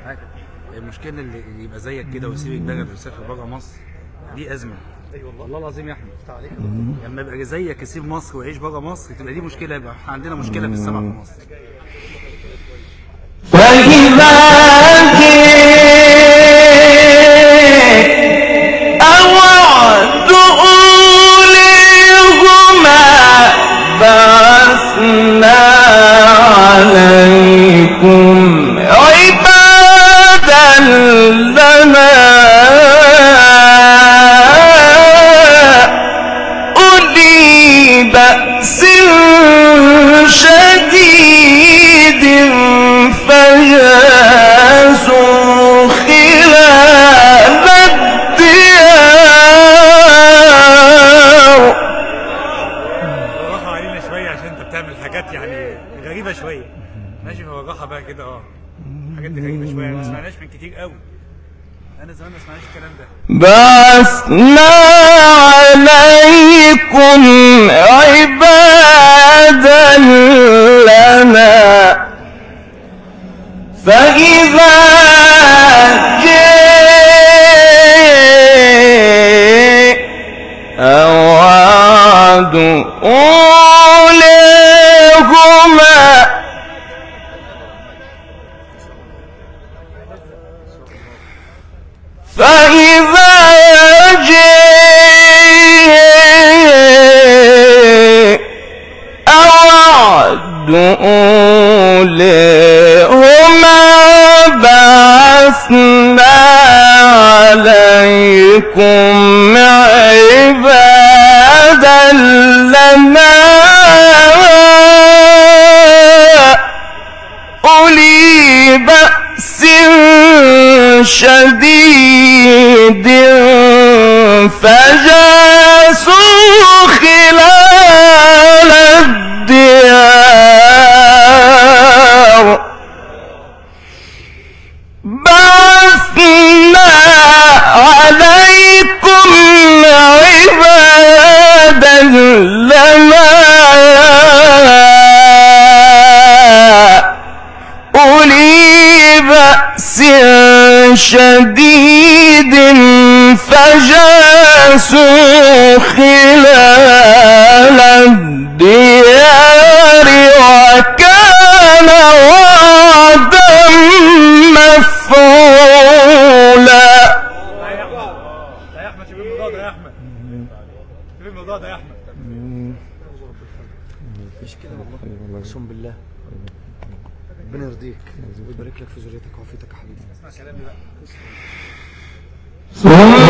المشكله اللي يبقى زيك كده ويسيب البلد ويسافر بره مصر دي ازمه. اي والله والله العظيم يا احمد. لما يبقى زيك يسيب مصر ويعيش بره مصر تبقى دي مشكله، يبقى احنا عندنا مشكله في السمع في مصر. فإذا أوعد أوليهما بعثنا عليكم عبادا لنا أولي بأس شديد فجاسوا خلال الديار. بالراحه علينا شويه عشان انت بتعمل حاجات يعني غريبه شويه. ماشي بالراحه بقى كده. الحاجات دي غريبه شويه ما سمعناش من كتير قوي. انا زمان ما سمعناش الكلام ده. بعثنا عليكم عبادا لنا فإذا جاء وعد أوليهما فإذا جاء وعد أوليهما بعثنا عليكم عبادا لنا أولي بأس شديد فجاسوا خلال الديار. بعثنا عليكم عبادا لنا أولي بأس شديد فجاسوا خلال الديار وكان وعدا مفعولا. يا احمد شوف الموضوع ده يا احمد. شوف الموضوع ده يا احمد. مفيش كده والله اقسم بالله. ربنا يرضيك ويبارك لك في ذريتك وعافيتك يا حبيبي. اسمع كلامي بقى. ثم